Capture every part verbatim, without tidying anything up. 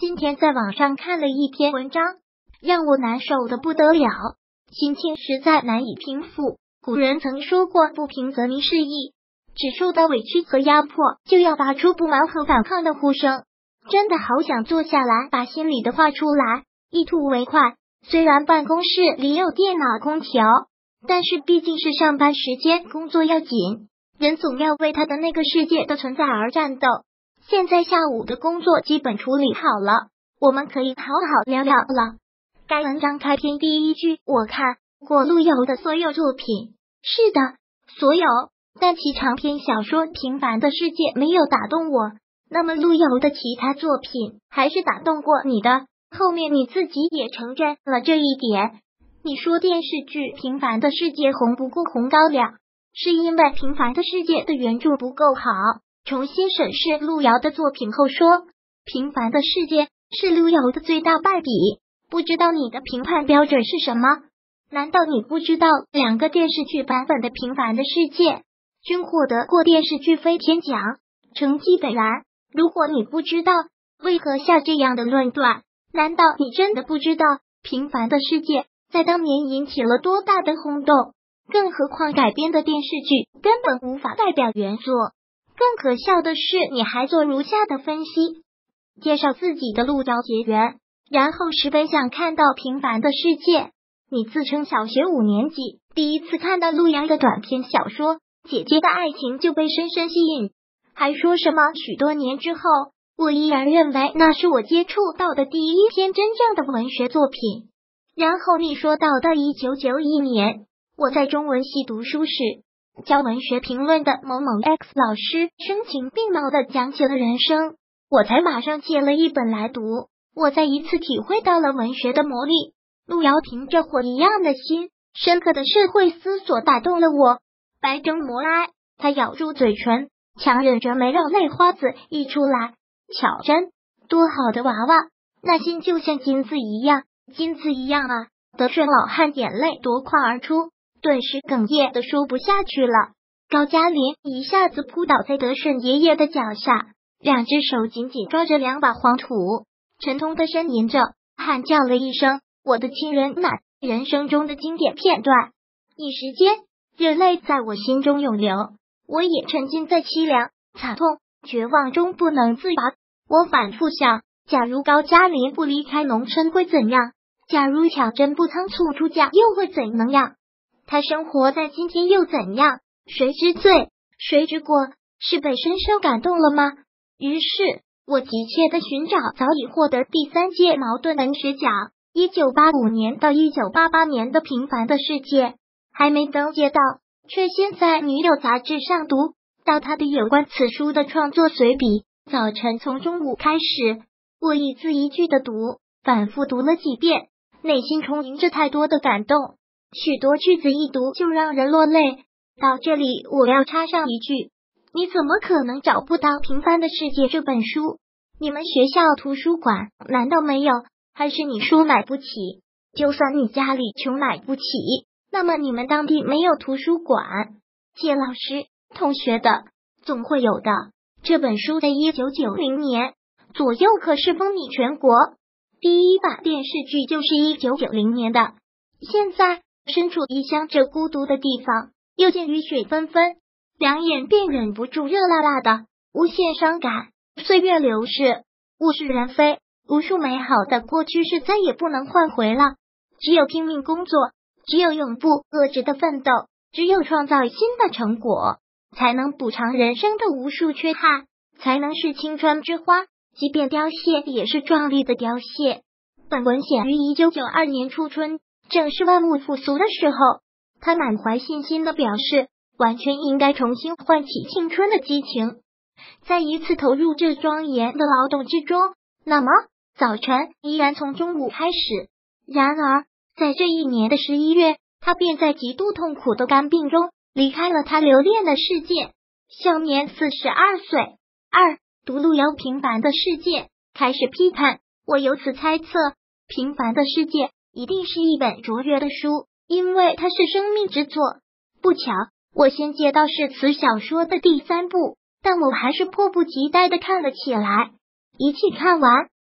今天在网上看了一篇文章，让我难受的不得了，心情实在难以平复。古人曾说过，不平则鸣是义，只受到委屈和压迫，就要发出不满和反抗的呼声。真的好想坐下来，把心里的话出来，一吐为快。虽然办公室里有电脑、空调，但是毕竟是上班时间，工作要紧，人总要为他的那个世界的存在而战斗。现在下午的工作基本处理好了，我们可以好好聊聊了。该文章开篇第一句，我看过陆游的所有作品。是的，所有，但其长篇小说《平凡的世界》没有打动我。那么陆游的其他作品还是打动过你的？后面你自己也承认了这一点。你说电视剧《平凡的世界》红不过红高粱，是因为《平凡的世界》的原著不够好。重新审视陆游的作品后说，《平凡的世界》是陆游的最大败笔。不知道你的评判标准是什么？难道你不知道两个电视剧版本的《平凡的世界》均获得过电视剧飞天奖，成绩本然？如果你不知道，为何下这样的论断？难道你真的不知道《平凡的世界》在当年引起了多大的轰动？更何况改编的电视剧根本无法代表原作。更可笑的是，你还做如下的分析：介绍自己的陆游结缘，然后十分想看到《平凡的世界》。你自称小学五年级，第一次看到陆游的短篇小说《姐姐的爱情》就被深深吸引，还说什么许多年之后，我依然认为那是我接触到的第一篇真正的文学作品。然后你说到的一九九一年，我在中文系读书时，教文学评论的某某 X 老师声情并茂地讲起了人生，我才马上借了一本来读。我再一次体会到了文学的魔力。陆游凭着火一样的心，深刻的社会思索打动了我，百种摩哀。他咬住嘴唇，强忍着没让泪花子溢出来。巧真，多好的娃娃，那心就像金子一样，金子一样啊！德顺老汉眼泪夺眶而出，顿时哽咽的说不下去了。高加林一下子扑倒在德顺爷爷的脚下，两只手紧紧抓着两把黄土，沉痛的呻吟着，喊叫了一声：“我的亲人呐！”人生中的经典片段，一时间热泪在我心中涌流，我也沉浸在凄凉、惨痛、绝望中不能自拔。我反复想，假如高加林不离开农村会怎样？假如巧真不仓促出嫁又会怎能样？他生活在今天又怎样？谁知罪，谁知过？是被深深感动了吗？于是我急切地寻找早已获得第三届茅盾文学奖一九八五年到一九八八年的《平凡的世界》，还没登届到，却先在《女友》杂志上读到他的有关此书的创作随笔。早晨从中午开始，我一字一句的读，反复读了几遍，内心充盈着太多的感动，许多句子一读就让人落泪。到这里我要插上一句，你怎么可能找不到《平凡的世界》这本书？你们学校图书馆难道没有？还是你书买不起？就算你家里穷买不起，那么你们当地没有图书馆借老师同学的总会有的。这本书在一九九零年左右可是风靡全国，第一版电视剧就是一九九零年的。现在身处异乡这孤独的地方，又见雨雪纷纷，两眼便忍不住热辣辣的，无限伤感。岁月流逝，物是人非，无数美好的过去是再也不能换回了。只有拼命工作，只有永不遏制的奋斗，只有创造新的成果，才能补偿人生的无数缺憾，才能是青春之花，即便凋谢也是壮丽的凋谢。本文写于一九九二年初春，正是万物复苏的时候。他满怀信心的表示，完全应该重新唤起青春的激情，再一次投入这庄严的劳动之中。那么早晨依然从中午开始。然而在这一年的十一月，他便在极度痛苦的肝病中离开了他留恋的世界，享年四十二岁。二读陆游《平凡的世界》，开始批判。我由此猜测，《平凡的世界》一定是一本卓越的书，因为它是生命之作。不巧，我先接到是此小说的第三部，但我还是迫不及待地看了起来。一气看完，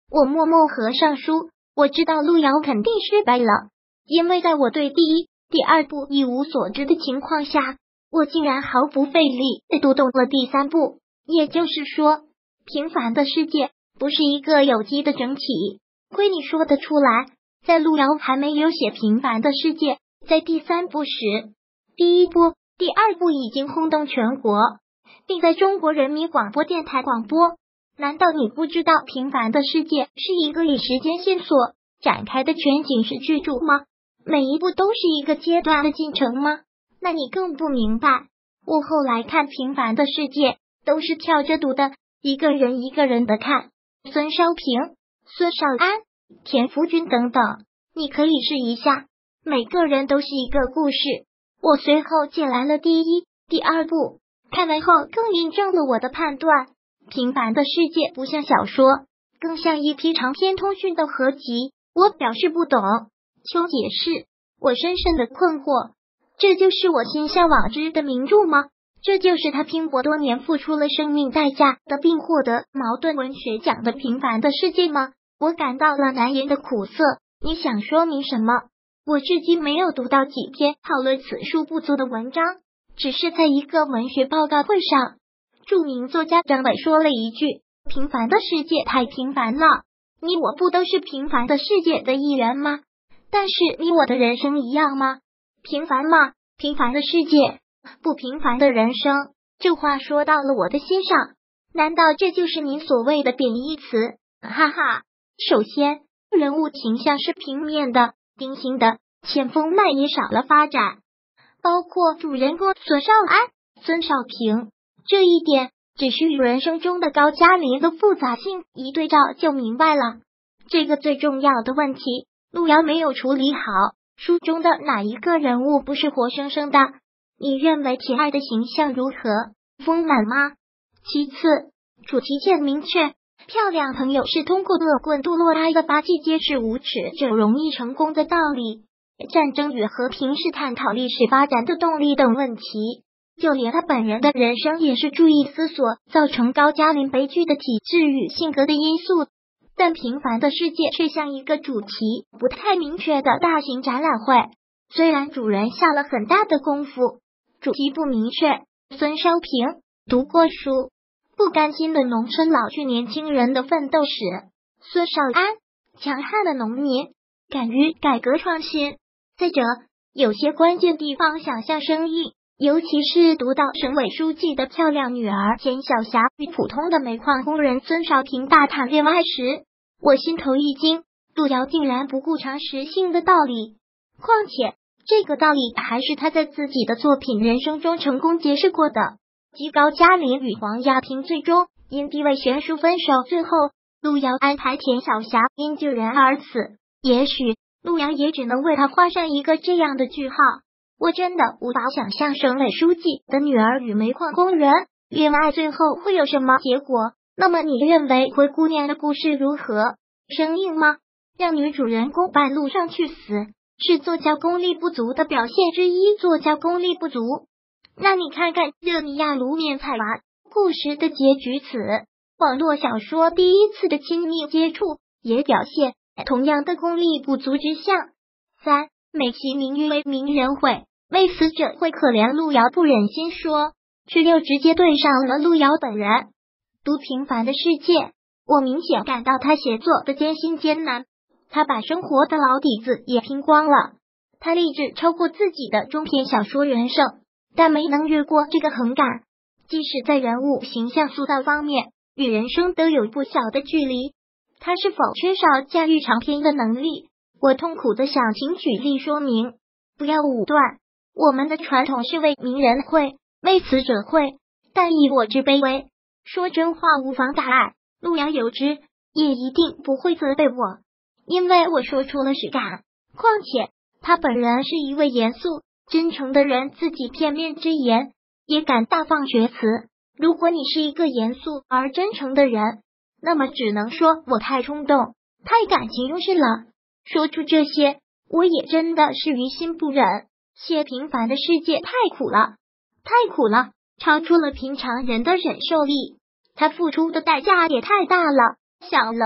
我默默合上书，我知道路遥肯定失败了，因为在我对第一、第二部一无所知的情况下，我竟然毫不费力地读懂了第三部。也就是说，平凡的世界不是一个有机的整体。亏你说得出来，在路遥还没有写平凡的世界，在第三部时，第一部、第二部已经轰动全国，并在中国人民广播电台广播。难道你不知道平凡的世界是一个以时间线索展开的全景式巨著吗？每一步都是一个阶段的进程吗？那你更不明白，我后来看平凡的世界都是跳着读的，一个人一个人的看。孙少平、孙少安、田福军等等，你可以试一下，每个人都是一个故事。我随后借来了第一、第二部，看完后更印证了我的判断。平凡的世界不像小说，更像一批长篇通讯的合集。我表示不懂，求解释。我深深的困惑，这就是我心向往之的名著吗？这就是他拼搏多年付出了生命代价的并获得茅盾文学奖的平凡的世界吗？我感到了难言的苦涩。你想说明什么？我至今没有读到几篇讨论此书不足的文章，只是在一个文学报告会上，著名作家张伟说了一句：平凡的世界太平凡了，你我不都是平凡的世界的一员吗？但是你我的人生一样吗？平凡吗？平凡的世界，不平凡的人生。这话说到了我的心上，难道这就是你所谓的贬义词？哈哈，首先，人物形象是平面的、定型的，前锋脉也少了发展，包括主人公孙少安、孙少平，这一点只需与人生中的高加林的复杂性一对照就明白了。这个最重要的问题，路遥没有处理好。书中的哪一个人物不是活生生的？你认为铁爱的形象如何？丰满吗？其次，主题线明确，漂亮朋友是通过恶棍杜洛拉的发迹揭示无耻者容易成功的道理。战争与和平是探讨历史发展的动力等问题。就连他本人的人生也是注意思索造成高加林悲剧的体质与性格的因素。但平凡的世界却像一个主题不太明确的大型展览会，虽然主人下了很大的功夫，主题不明确。孙少平读过书，不甘心的农村老去年轻人的奋斗史；孙少安强悍的农民，敢于改革创新。再者，有些关键地方想象生硬，尤其是读到省委书记的漂亮女儿钱小霞与普通的煤矿工人孙少平大谈恋爱时，我心头一惊，路遥竟然不顾常识性的道理，况且这个道理还是他在自己的作品人生中成功揭示过的。即高加林与黄亚萍最终因地位悬殊分手，最后路遥安排田小霞因救人而死，也许路遥也只能为他画上一个这样的句号。我真的无法想象省委书记的女儿与煤矿工人恋爱最后会有什么结果。那么你认为灰姑娘的故事如何？生硬吗？让女主人公半路上去死，是作家功力不足的表现之一。作家功力不足，那你看看热尼亚卢面菜娃故事的结局此，网络小说第一次的亲密接触也表现同样的功力不足之象。三，美其名誉为名人会，为死者会可怜路遥不忍心说，却又直接对上了路遥本人。读平凡的世界，我明显感到他写作的艰辛艰难，他把生活的老底子也拼光了。他立志超过自己的中篇小说人生，但没能越过这个横杆，即使在人物形象塑造方面与人生都有不小的距离。他是否缺少驾驭长篇的能力？我痛苦的想请举例说明，不要武断。我们的传统是为名人会，为死者会，但以我之卑微，说真话无妨大碍，路遥有之，也一定不会责备我，因为我说出了实感。况且他本人是一位严肃真诚的人，自己片面之言也敢大放厥词。如果你是一个严肃而真诚的人，那么只能说我太冲动，太感情用事了。说出这些，我也真的是于心不忍。写平凡的世界太苦了，太苦了，超出了平常人的忍受力。他付出的代价也太大了。想了，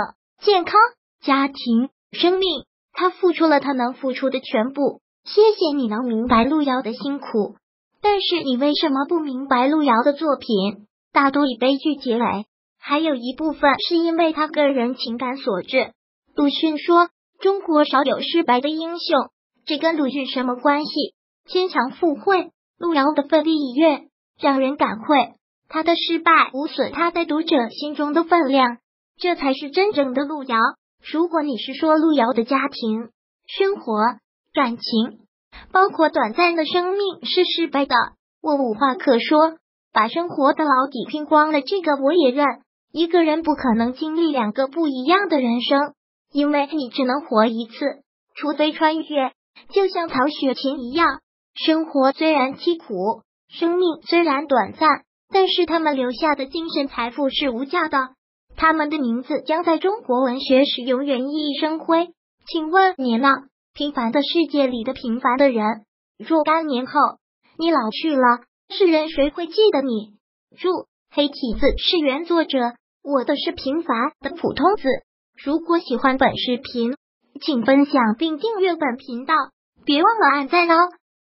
健康、家庭、生命，他付出了他能付出的全部。谢谢你能明白路遥的辛苦，但是你为什么不明白路遥的作品大多以悲剧结尾？还有一部分是因为他个人情感所致。鲁迅说，中国少有失败的英雄，这跟鲁迅什么关系？牵强附会，路遥的奋力一跃让人感慨，他的失败无损他在读者心中的分量，这才是真正的路遥。如果你是说路遥的家庭、生活、感情，包括短暂的生命是失败的，我无话可说。把生活的老底拼光了，这个我也认。一个人不可能经历两个不一样的人生，因为你只能活一次，除非穿越。就像曹雪芹一样，生活虽然凄苦，生命虽然短暂，但是他们留下的精神财富是无价的，他们的名字将在中国文学史永远熠熠生辉。请问你呢？平凡的世界里的平凡的人，若干年后你老去了，世人谁会记得你？注：黑体字是原作者，我的是平凡的普通字。如果喜欢本视频，请分享并订阅本频道，别忘了按赞哦。